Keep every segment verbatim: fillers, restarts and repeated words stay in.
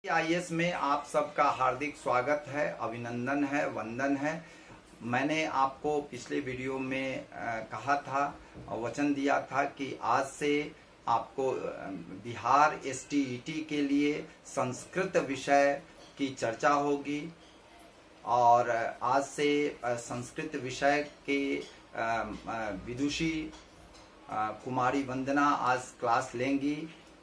I A S में आप सबका हार्दिक स्वागत है, अभिनंदन है, वंदन है। मैंने आपको पिछले वीडियो में कहा था, वचन दिया था कि आज से आपको Bihar S T E T के लिए संस्कृत विषय की चर्चा होगी और आज से संस्कृत विषय के विदुषी कुमारी वंदना आज क्लास लेंगी।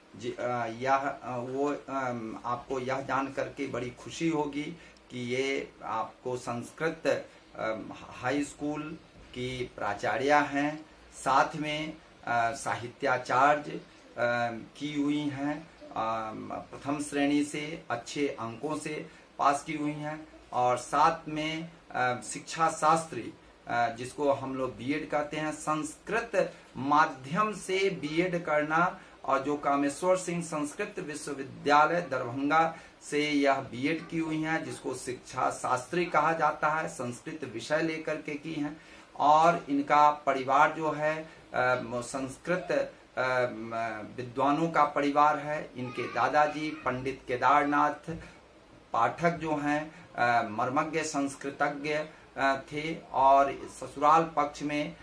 यह वो आपको यह जान करके बड़ी खुशी होगी कि ये आपको संस्कृत हाई स्कूल की प्राचार्य हैं, साथ में साहित्याचार्य की हुई हैं, प्रथम श्रेणी से अच्छे अंकों से पास की हुई हैं और साथ में शिक्षा शास्त्री जिसको हम लोग बी एड कहते हैं, संस्कृत माध्यम से बी एड करना और जो कामेश्वर सिंह संस्कृत विश्वविद्यालय दरभंगा से यह बी एड की हुई हैं, जिसको शिक्षा शास्त्री कहा जाता है, संस्कृत विषय लेकर के की हैं। और इनका परिवार जो है संस्कृत विद्वानों का परिवार है। इनके दादाजी पंडित केदारनाथ पाठक जो हैं मर्मज्ञ संस्कृतज्ञ थे और ससुराल पक्ष में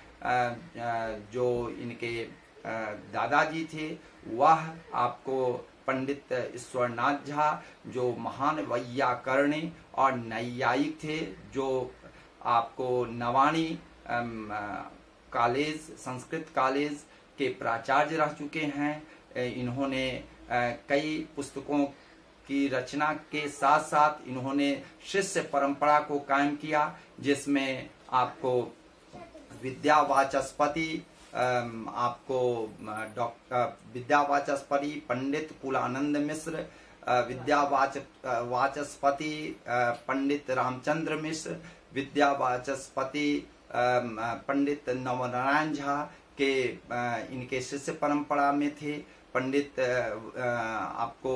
जो इनके दादाजी थे वह आपको पंडित ईश्वरनाथ झा जो महान वैयाकरणी और नैयायिक थे, जो आपको नवाणी कॉलेज संस्कृत कॉलेज के प्राचार्य रह चुके हैं। इन्होंने कई पुस्तकों की रचना के साथ साथ इन्होंने शिष्य परंपरा को कायम किया, जिसमें आपको विद्यावाचस्पति आपको डॉक्टर विद्यावाचस्पति पंडित कुलानंद मिश्र, विद्यावाच वाचस्पति पंडित रामचंद्र मिश्र, विद्यावाचस्पति पंडित नवनारायण झा के इनके शिष्य परंपरा में थे। पंडित आपको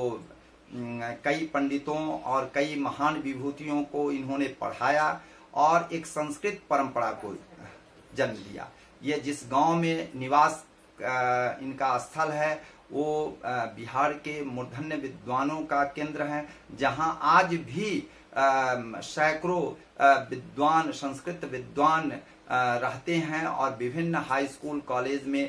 कई पंडितों और कई महान विभूतियों को इन्होंने पढ़ाया और एक संस्कृत परंपरा को जन्म दिया। ये जिस गांव में निवास इनका स्थल है वो बिहार के मूर्धन्य विद्वानों का केंद्र है, जहां आज भी सैकड़ों विद्वान संस्कृत विद्वान रहते हैं और विभिन्न हाई स्कूल कॉलेज में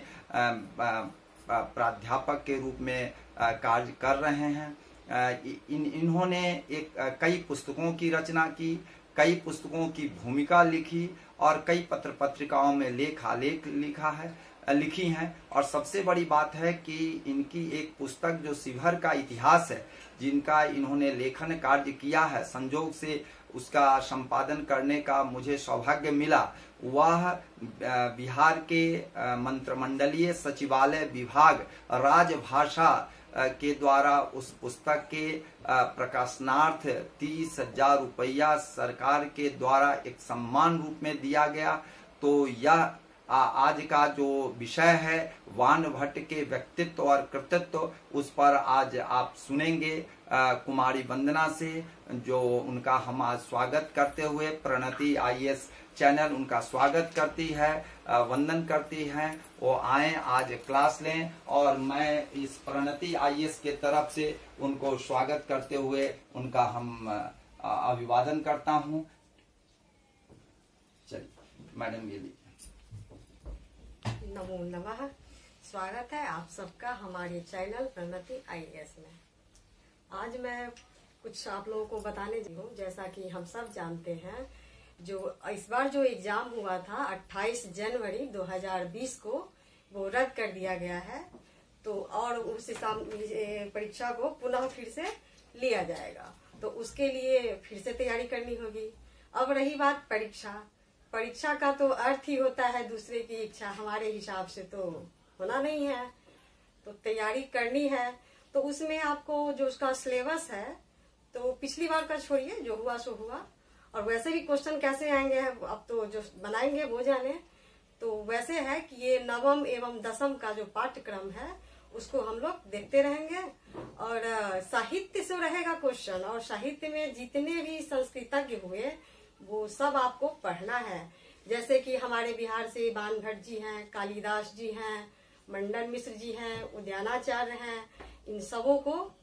प्राध्यापक के रूप में कार्य कर रहे हैं। इन इन्होंने एक कई पुस्तकों की रचना की, कई पुस्तकों की भूमिका लिखी और कई पत्र पत्रिकाओं में लेखालेख लिखा है लिखी हैं। और सबसे बड़ी बात है कि इनकी एक पुस्तक जो शिवहर का इतिहास है, जिनका इन्होंने लेखन कार्य किया है, संजोग से उसका संपादन करने का मुझे सौभाग्य मिला, वह बिहार के मंत्रिमंडलीय सचिवालय विभाग राजभाषा के द्वारा उस पुस्तक के प्रकाशनार्थ तीस हजार रुपया सरकार के द्वारा एक सम्मान रूप में दिया गया। तो यह आज का जो विषय है वान भट्ट के व्यक्तित्व और कृतित्व, उस पर आज आप सुनेंगे कुमारी वंदना से, जो उनका हम आज स्वागत करते हुए प्रणति आई ए एस चैनल उनका स्वागत करती है, वंदन करती है। वो आए आज क्लास लें और मैं इस प्रणति आई ए एस के तरफ से उनको स्वागत करते हुए उनका हम अभिवादन करता हूं। चलिए मैडम ये लीजिए। नमो नमः। स्वागत है आप सबका हमारे channel Pranati I A S में। आज मैं कुछ आप लोगों को बताने दी हूँ। जैसा कि हम सब जानते हैं, जो इस बार जो एग्जाम हुआ था अट्ठाईस जनवरी दो हज़ार बीस को, वो रद्द कर दिया गया है। तो और उस परीक्षा को पुनः फिर से लिया जाएगा, तो उसके लिए फिर से तैयारी करनी होगी। अब रही बात परीक्षा, परीक्षा का तो अर्थ ही होता है दूसरे की इच्छा, हमारे हिसाब से तो होना नहीं है, तो तैयारी करनी है। तो उसमें आपको जो उसका सिलेबस है, तो पिछली बार का छोड़िए, जो हुआ सो हुआ। और वैसे भी क्वेश्चन कैसे आएंगे अब तो जो बनाएंगे वो जाने। तो वैसे है कि ये नवम एवं दसम का जो पाठ्यक्रम है उसको हम लोग देखते रहेंगे और साहित्य से रहेगा क्वेश्चन, और साहित्य में जितने भी संस्कृतज्ञ हुए वो सब आपको पढ़ना है। जैसे कि हमारे बिहार से बाण भट्ट जी हैं, कालिदास जी हैं, मंडन मिश्र जी हैं, उद्यानाचार्य हैं, इन सबों को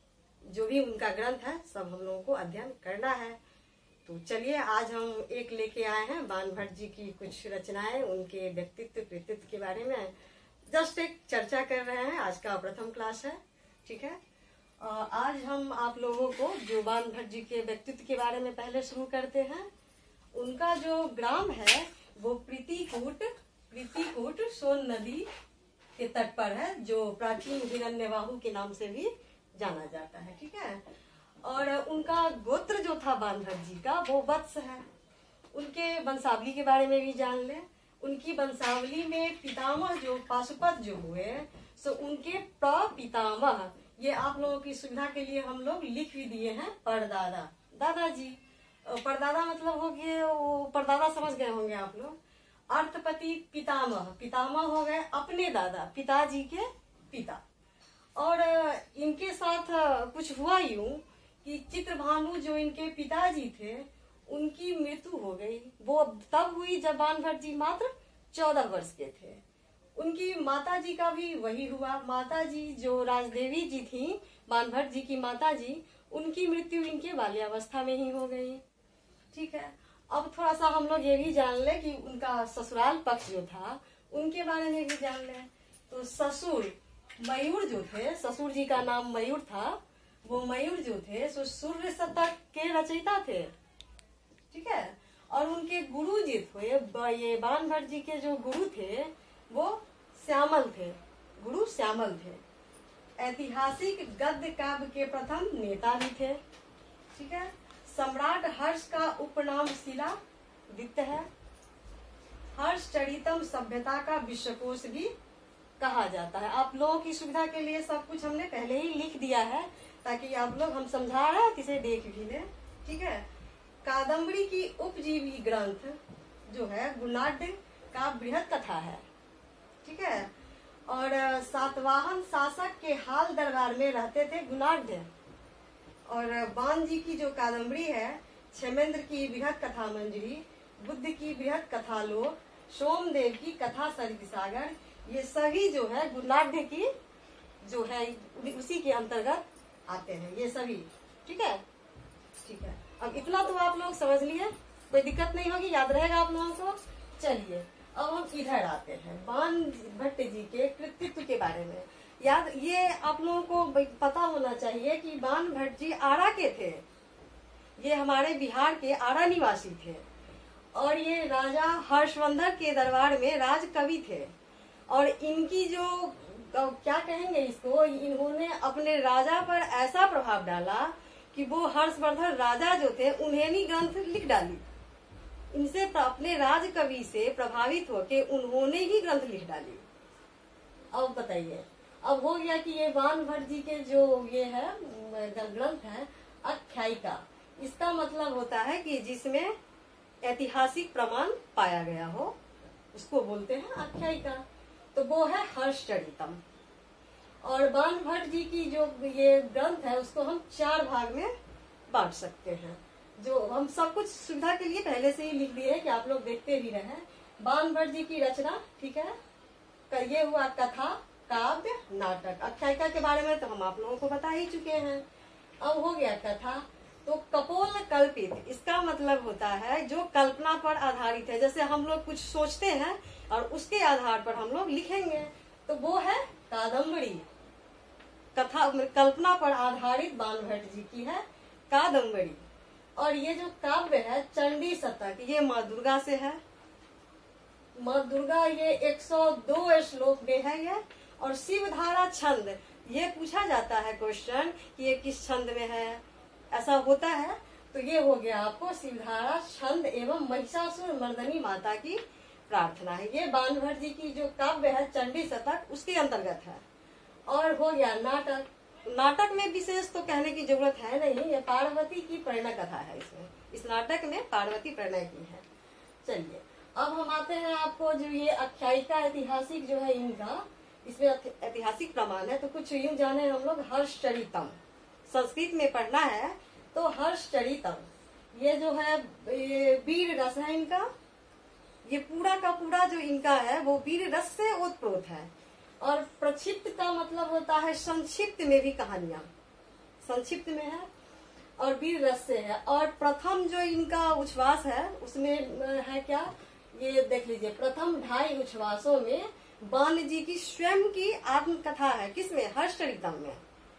जो भी उनका ग्रंथ है सब हम लोगों को अध्ययन करना है। तो चलिए आज हम एक लेके आए हैं बाण भट्ट जी की कुछ रचनाएं, उनके व्यक्तित्व कृतित्व के बारे में जस्ट एक चर्चा कर रहे हैं। आज का प्रथम क्लास है, ठीक है। आज हम आप लोगों को जो बाण भट्ट जी के व्यक्तित्व के बारे में पहले शुरू करते हैं। उनका जो ग्राम है वो प्रीतिकूट प्रीतिकूट सोन नदी के तट पर है, जो प्राचीन हिरण्यवाहु के नाम से भी जाना जाता है, ठीक है। और उनका गोत्र जो था बाण भट्ट जी का वो वत्स है। उनके वंशावली के बारे में भी जान ले। उनकी वंशावली में पितामह जो पाशुपत जो हुए सो उनके प्रपितामह, ये आप लोगों की सुविधा के लिए हम लोग लिख भी दिए हैं परदादा, दादाजी। परदादा मतलब हो गए, वो परदादा समझ गए होंगे आप लोग। अर्थपति पितामह, पितामह हो गए अपने दादा, पिताजी के पिता। और इनके साथ कुछ हुआ यूं कि चित्रभानु जो इनके पिताजी थे उनकी मृत्यु हो गई। वो तब हुई जब बाण भट्ट जी मात्र चौदह वर्ष के थे। उनकी माताजी का भी वही हुआ। माताजी जो राजदेवी जी थी, बाण भट्ट जी की माताजी, उनकी मृत्यु इनके बाल्यावस्था में ही हो गई, ठीक है। अब थोड़ा सा हम लोग ये भी जान ले कि उनका ससुराल पक्ष जो था उनके बारे में भी जान ले। तो ससुर मयूर जो थे, ससुर जी का नाम मयूर था। वो मयूर जो थे सो सूर्य शतक के रचयिता थे, ठीक है। और उनके गुरु जी थे, ये बाण भट्ट जी के जो गुरु थे वो श्यामल थे, गुरु श्यामल थे। ऐतिहासिक गद्य काव्य के प्रथम नेता भी थे, ठीक है। सम्राट हर्ष का उपनाम शिला दित्य है। हर्षचरितम सभ्यता का विश्वकोश भी कहा जाता है। आप लोगों की सुविधा के लिए सब कुछ हमने पहले ही लिख दिया है, ताकि आप लोग हम समझा रहे हैं इसे देख भी ले, ठीक है। कादम्बरी की उपजीवी ग्रंथ जो है गुणाढ्य का बृहद कथा है, ठीक है। और सातवाहन शासक के हाल दरबार में रहते थे गुणाढ्य। और बाण जी की जो कादम्बरी है, क्षेमेंद्र की बृहद कथा मंजरी, बुद्ध की बृहद कथालोक, सोमदेव की कथा सरित सागर, ये सभी जो है गुणाढ्य की जो है उसी के अंतर्गत आते हैं ये सभी, ठीक है, ठीक है। अब इतना तो आप लोग समझ लिए, कोई दिक्कत नहीं होगी, याद रहेगा आप लोगों को। चलिए अब हम इधर आते हैं बाण भट्ट जी के कृतित्व के बारे में। याद ये आप लोगों को पता होना चाहिए कि बाण भट्ट जी आरा के थे। ये हमारे बिहार के आरा निवासी थे और ये राजा हर्षवर्धन के दरबार में राज कवि थे। और इनकी जो क्या कहेंगे इसको, इन्होंने अपने राजा पर ऐसा प्रभाव डाला कि वो हर्षवर्धन राजा जो थे उन्हें ही ग्रंथ लिख डाली। इनसे अपने राज कवि से प्रभावित होके उन्होंने ही ग्रंथ लिख डाली। अब बताइए, अब हो गया कि ये बाण भट्ट जी के जो ये है ग्रंथ है आख्यायिका, इसका मतलब होता है कि जिसमें ऐतिहासिक प्रमाण पाया गया हो उसको बोलते हैं आख्यायिका। तो वो है हर्षचरितम। और बाण भट्ट जी की जो ये ग्रंथ है उसको हम चार भाग में बांट सकते हैं, जो हम सब कुछ सुविधा के लिए पहले से ही लिख दिए कि आप लोग देखते भी रहे। बाण भट्ट जी की रचना, ठीक है, ये हुआ कथा, काव्य, नाटक। आख्यायिका के बारे में तो हम आप लोगों को बता ही चुके हैं। अब हो गया कथा, तो कपोल कल्पित, इसका मतलब होता है जो कल्पना पर आधारित है। जैसे हम लोग कुछ सोचते हैं और उसके आधार पर हम लोग लिखेंगे, तो वो है कादम्बरी। कथा कल्पना पर आधारित बाण भट्ट जी की है कादम्बरी। और ये जो काव्य है चंडी शतक, ये माँ दुर्गा से है। माँ दुर्गा ये एक सौ दो श्लोक में है ये। और शिवधारा छंद, ये पूछा जाता है क्वेश्चन कि ये किस छंद में है, ऐसा होता है। तो ये हो गया आपको शिवधारा छंद एवं महिषासुर मर्दनी माता की प्रार्थना है। ये बाण भट्ट जी की जो काव्य है चंडी शतक उसके अंतर्गत है। और हो गया नाटक। नाटक में विशेष तो कहने की जरूरत है नहीं, ये पार्वती की प्रेरणा कथा है। इसमें इस नाटक में पार्वती प्रेरणा की है। चलिए अब हम आते हैं आपको जो ये आख्यायिका ऐतिहासिक जो है इनका, इसमें ऐतिहासिक प्रमाण है। तो कुछ यूं जाने हम लोग हर्षचरितम, संस्कृत में पढ़ना है तो हर्षचरितम, ये जो है ये वीर रस है इनका। ये पूरा का पूरा जो इनका है वो वीर रस से ओतप्रोत है। और प्रक्षिप्त का मतलब होता है संक्षिप्त में भी कहानियां, संक्षिप्त में है और वीर रस से है। और प्रथम जो इनका उच्छ्वास है उसमें है क्या, ये देख लीजिए। प्रथम ढाई उच्छ्वासों में बाण जी की स्वयं की आत्मकथा है, किसमें, हर्षचरितम में।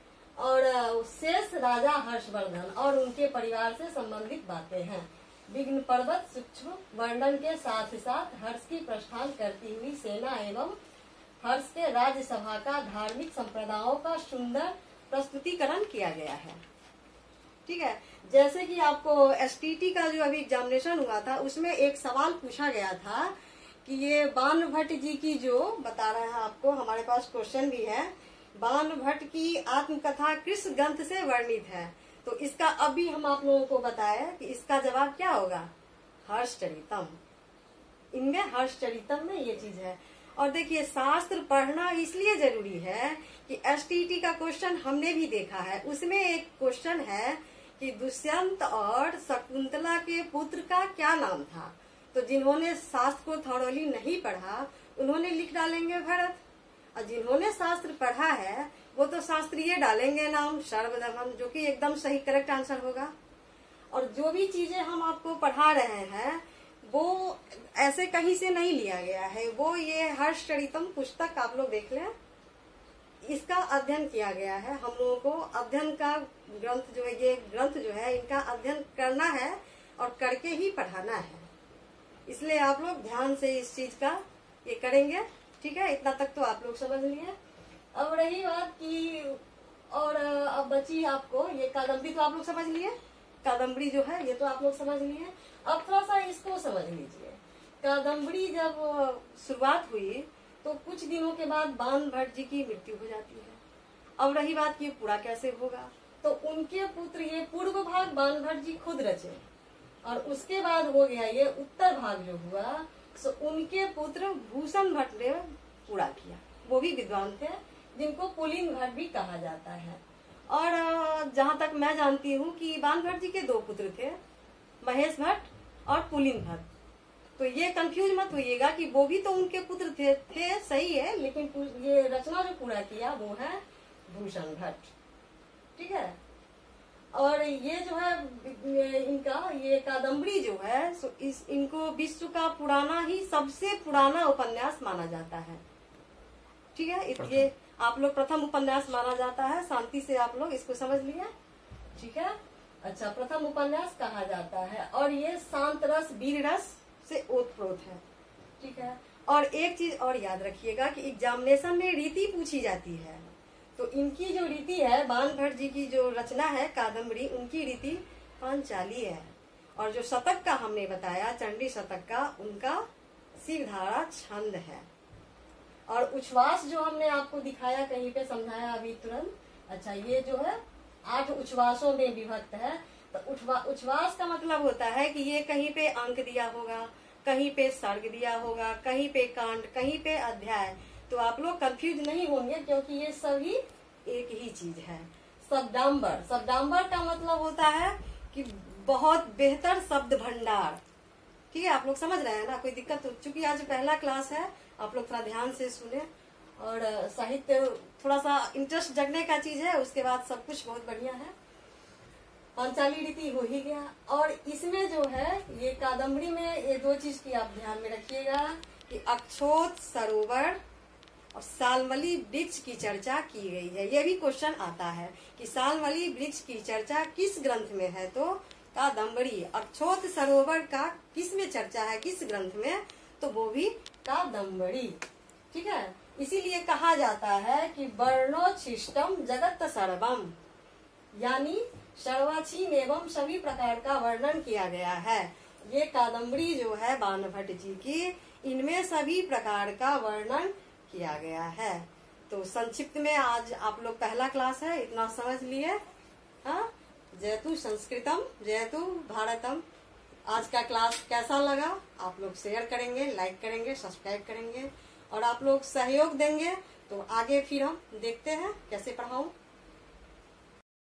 और शेष राजा हर्षवर्धन और उनके परिवार से संबंधित बातें हैं। विघ्न पर्वत सूक्ष्म वर्णन के साथ साथ हर्ष की प्रस्थान करती हुई सेना एवं हर्ष के राज्यसभा का धार्मिक संप्रदायों का सुंदर प्रस्तुतिकरण किया गया है। ठीक है, जैसे कि आपको एसटीटी का जो अभी एग्जामिनेशन हुआ था उसमें एक सवाल पूछा गया था कि ये बाण भट्ट जी की जो बता रहे हैं आपको, हमारे पास क्वेश्चन भी है, बाण भट्ट की आत्मकथा किस ग्रंथ से वर्णित है। तो इसका अभी हम आप लोगों को बताया कि इसका जवाब क्या होगा, हर्षचरितम। इनमें हर्षचरितम में ये चीज है। और देखिए शास्त्र पढ़ना इसलिए जरूरी है कि एसटीटी का क्वेश्चन हमने भी देखा है, उसमें एक क्वेश्चन है कि दुष्यंत और शकुंतला के पुत्र का क्या नाम था। तो जिन्होंने शास्त्र को थॉरोली नहीं पढ़ा उन्होंने लिख डालेंगे भरत, और जिन्होंने शास्त्र पढ़ा है वो तो शास्त्रीय डालेंगे नाम सर्वदमन, जो कि एकदम सही करेक्ट आंसर होगा। और जो भी चीजें हम आपको पढ़ा रहे हैं वो ऐसे कहीं से नहीं लिया गया है, वो ये हर्षचरितम पुस्तक आप लोग देख लें, इसका अध्ययन किया गया है। हम लोगों को अध्ययन का ग्रंथ जो है, ये ग्रंथ जो है इनका अध्ययन करना है और करके ही पढ़ाना है। इसलिए आप लोग ध्यान से इस चीज का ये करेंगे। ठीक है, इतना तक तो आप लोग समझ लिए। अब रही बात की, और अब बची आपको ये कादम्बरी, तो आप लोग समझ लिए, कादम्बरी जो है ये तो आप लोग समझ लिए। अब थोड़ा सा इसको समझ लीजिए। कादम्बरी जब शुरुआत हुई तो कुछ दिनों के बाद बाण भट्ट जी की मृत्यु हो जाती है। अब रही बात की पूरा कैसे होगा, तो उनके पुत्र, ये पूर्व भाग बाण भट्ट जी खुद रचे और उसके बाद हो गया ये उत्तर भाग जो हुआ, तो उनके पुत्र भूषण भट्ट ने पूरा किया। वो भी विद्वान थे जिनको पुलिंग भट्ट भी कहा जाता है। और जहाँ तक मैं जानती हूँ कि बाण भट्ट जी के दो पुत्र थे, महेश भट्ट और पुलिंग भट्ट। तो ये कंफ्यूज मत होइएगा कि वो भी तो उनके पुत्र थे, थे सही है, लेकिन ये रचना जो पूरा किया वो है भूषण भट्ट। ठीक है, और ये जो है इनका ये कादम्बरी जो है इस इनको विश्व का पुराना ही सबसे पुराना उपन्यास माना जाता है। ठीक है, ये आप लोग प्रथम उपन्यास माना जाता है। शांति से आप लोग इसको समझ लिए। ठीक है, अच्छा, प्रथम उपन्यास कहा जाता है और ये शांत रस वीर रस से ओतप्रोत है। ठीक है, और एक चीज और याद रखिएगा कि एग्जामिनेशन में रीति पूछी जाती है, तो इनकी जो रीति है, बाण भट्ट जी की जो रचना है कादम्बरी, उनकी रीति पांचाली है। और जो शतक का हमने बताया, चंडी शतक का, उनका शिवधारा छंद है। और उच्छ्वास जो हमने आपको दिखाया, कहीं पे समझाया अभी तुरंत। अच्छा, ये जो है आठ उच्छ्वासों में विभक्त है। तो उच्छ्वास का मतलब होता है कि ये कहीं पे अंक दिया होगा, कहीं पे सर्ग दिया होगा, कहीं पे कांड, कहीं पे अध्याय। तो आप लोग कंफ्यूज नहीं होंगे क्योंकि ये सभी एक ही चीज है। शब्दांबर, शब्दांबर का मतलब होता है कि बहुत बेहतर शब्द भंडार। ठीक है, आप लोग समझ रहे हैं ना, कोई दिक्कत? चूंकि आज पहला क्लास है, आप लोग थोड़ा ध्यान से सुने। और साहित्य थोड़ा सा इंटरेस्ट जगने का चीज है, उसके बाद सब कुछ बहुत बढ़िया है। पांचाली रीति हो ही गया। और इसमें जो है ये कादम्बरी में ये दो चीज की आप ध्यान में रखिएगा कि अक्षोत सरोवर और सालमली वृक्ष की चर्चा की गई है। ये भी क्वेश्चन आता है कि सालमली वृक्ष की चर्चा किस ग्रंथ में है, तो कादम्बरी। अक्षोत सरोवर का किस में चर्चा है, किस ग्रंथ में, तो वो भी कादम्बरी। ठीक है, इसीलिए कहा जाता है कि वर्णोच्छिष्टम जगत सर्वम, यानी सर्वाक्षीण एवं सभी प्रकार का वर्णन किया गया है। ये कादम्बरी जो है बाण भट्ट जी की, इनमें सभी प्रकार का वर्णन किया गया है। तो संक्षिप्त में आज आप लोग पहला क्लास है, इतना समझ लिए। हाँ, जयतु संस्कृतम जयतु भारतम। आज का क्लास कैसा लगा आप लोग शेयर करेंगे, लाइक करेंगे, सब्सक्राइब करेंगे और आप लोग सहयोग देंगे तो आगे फिर हम देखते हैं कैसे पढ़ाऊं।